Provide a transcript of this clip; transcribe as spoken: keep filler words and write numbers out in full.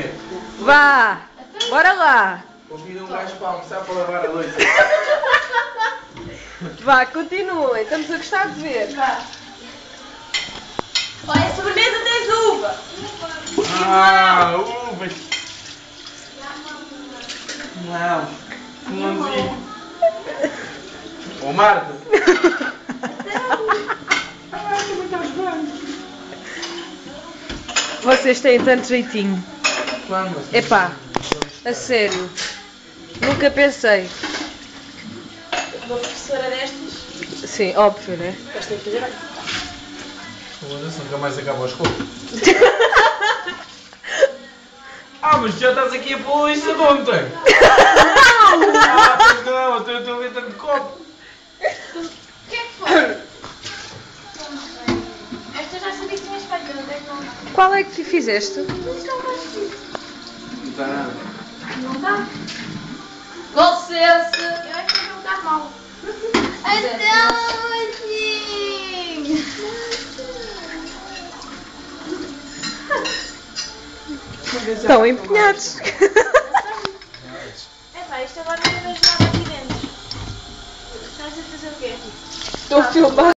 quê? Vá, bora lá. Convido um gajo para almoçar para lavar a louça. Vá, continuem, estamos a gostar de ver. Vá. Olha, a sobremesa tens uva. Ah, uvas. Não, não vi. Ô Marta. Ah, também estás bem. Vocês têm tanto jeitinho. Vamos. Epá, a sério. Nunca pensei. Uma professora destas. Sim, óbvio, né? Esta tem que fazer. Foda-se, nunca mais acaba a escola. Ah, mas já estás aqui a pôr isso de ontem. Ah, pois não, eu estou a ver tanto copo. O que é que foi? Esta já sabia que tinhas feito, não tem nome. Qual é que fizeste? Não Não está nada. está? Com licença. Eu é que não está mal. Então, assim. Estão empenhados. É pá, isto agora não vejo nada aqui dentro. Estás a fazer o quê? Estou a filmar.